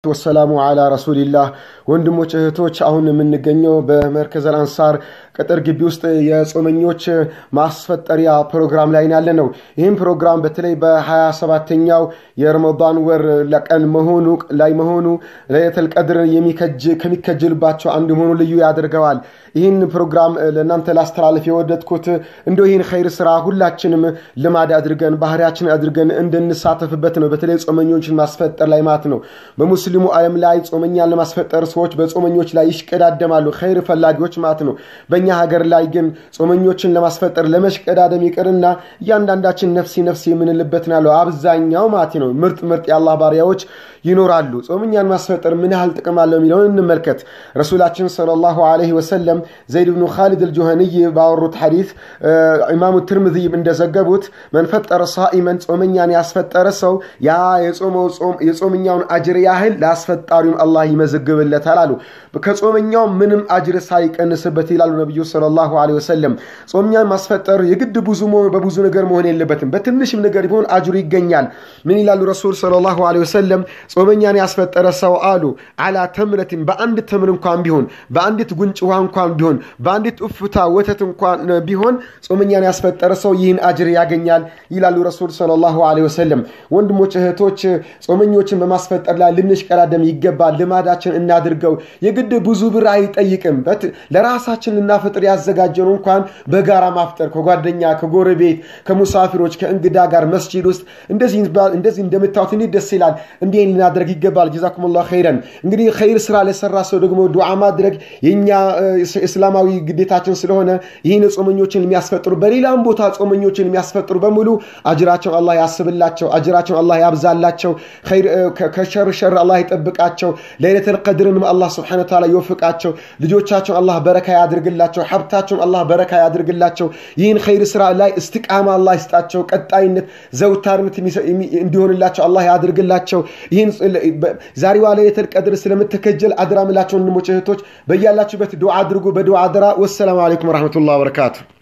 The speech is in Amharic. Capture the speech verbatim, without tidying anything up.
والسلام على رسول الله ወንድሞች እህቶች አሁን የምንገኘው በመርከዝ አንሳር ቀጠር ግቢ ውስጥ የጾመኞች ማስፈጠሪያ ፕሮግራም ላይ ያለነው ይህም ፕሮግራም በተለይ በ27ኛው የረመዳን ወር ለቀን መሆኑ ላይ መሆኑ ለይለቱል ቀድር የሚከጅ ከሚከጅልባቸው አንድ መሆኑ ልዩ ያደርገዋል ይህን ፕሮግራም ለእናንተ ላስተላልፍ የወደድኩት እንደው ይህን ኸይር ስራ ሁላችንም ልማድ አድርገን ባህሪያችን አድርገን እንድንሳተፍበት ነው በተለይ ጾመኞችን ማስፈጠር ላይ ማለት ነው በሙስሊሙ ዓለም ላይ ጾመኛን ለማስፈጠር ሰዎች በጾመኞች ላይ ይሽቀዳደማሉ ኸይር ፈላጊዎች ማለት ነው በእኛ ሀገር ላይ ግን ጾመኞችን ለማስፈጠር ለመሽቀዳደም ይቀርና ያንዳንዳችን ነፍሲ ነፍሲ የምንልበት ነው አብዛኛው ማለት ነው ምርጥ ምርጥ የአላህ ባሪያዎች ይኖራሉ ጾመኛን ማስፈጠር ምን ያህል ጥቅም አለው የሚለውን እንመልከት ረሱላችን ሰለላሁ ዐለይሂ ወሰለም ዘይድ ኢብኑ ኻሊድ አልጁሃኒ ባወሩት ሐዲስ ኢማሙ ትርሚዚ እንደዘገቡት من فطر صائما ጾመኛን ያስፈጠረ ሰው ያ የጾመው ጾም የጾመኛውን አጅር ያህል ላስፈጣሪው አላህ ይመዘግብለታል አሉ ከጾመኛው ምንም አጅር ሳይቀንስበት ይላሉ ነብዩ ሰለላሁ ዐለይሂ ወሰለም ጾመኛን ማስፈጠር የግድ ብዙ በብዙ ነገር መሆን የለበትም በትንሽም ነገር ቢሆን አጅሩ ይገኛል ምን ይላሉ ረሱል ሰለላሁ ዐለይሂ ወሰለም ጾመኛን ያስፈጠረ ሰው አሉ አላ ተምረትን በአንድ ተምር እንኳን ቢሆን በአንዲት ጉንጭ ውሃ እንኳን ቢሆን በአንዲት ኡፍታ ወተት እንኳን ቢሆን ጾመኛን ያስፈጠረ ሰው ይህን አጅር ያገኛል ይላሉ ረሱል ሰለላሁ ዐለይሂ ወሰለም ወንድሞች እህቶች ጾመኞችን በማስፈጠር ላይ ልንሽቀዳደም ይገባል ልማዳችን እናድርገው የግድ ብዙ ብር አይጠይቅም ለራሳችን ልናፈጥር ያዘጋጀነው እንኳን በጋራ ማፍጠር ከጓደኛ ከጎረቤት ከሙሳፊሮች ከእንግዳ ጋር መስጂድ ውስጥ እንደዚህ እንደዚህ እንደምታውት እንዲደስ ይላል እንዴ ልናደርግ ይገባል ጀዛኩሙላህ ኸይረን እንግዲህ ኸይር ስራ ለሰራ ሰው ደግሞ ዱዓ ማድረግ የኛ እስላማዊ ግዴታችን ስለሆነ ይህን ጾመኞችን የሚያስፈጥሩ በሌላም ቦታ ጾመኞችን የሚያስፈጥሩ በሙሉ አጅራቸው አላህ ያስብላቸው አጅራቸው አላህ ያብዛላቸው ኸይር ከሸር ሸር አላህ ይጠብቃቸው ለይለቱል ቀድርን አላህ Subhanahu wa ta'ala ይወፍቃቸው ልጆቻቸው አላህ በረካ ያድርግላቸው ሀብታቸው አላህ በረካ ያድርግላቸው ይህን ኸይር ስራ ላይ እስቲቃማ አላህ ይስጣቸው ቀጣይነት ዘውታርነት እንዲሆንላቸው አላህ ያድርግላቸው ይህን ዛሬዋ ለይለቱል ቀድር ስለምትከጀል አድራምላቸው ወንድሞች እህቶች በያላችሁበት ዱዓ አድርጉ በዱዓ አድራ ወሰላሙ አለይኩም ወራህመቱላሂ ወበረካቱ